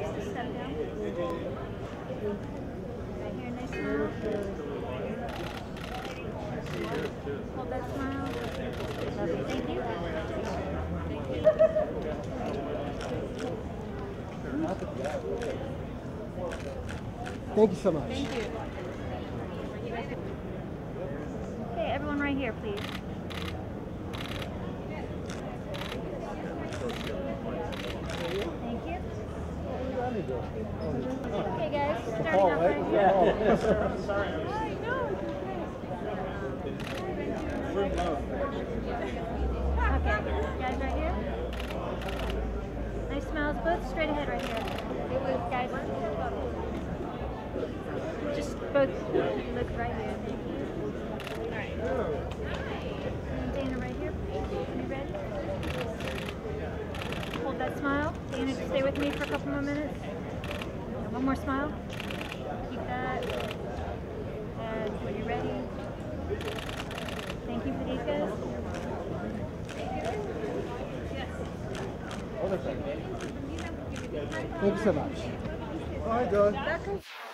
Step down. Right here, nice smile. Hold that smile. Lovely, thank you. Thank you so much. Thank you. Okay, everyone right here, please. Thank you. Okay, guys, starting off right here. Sorry. I know. Okay, guys right here. Nice smiles, both straight ahead right here. Guys, just both look right here. Thank you. And Dana right here. You ready? Hold that smile. Dana, just stay with me for a couple more minutes. And one more smile. Keep that. And are you ready? Thank you for these guys. Thank you so much. Hi, good.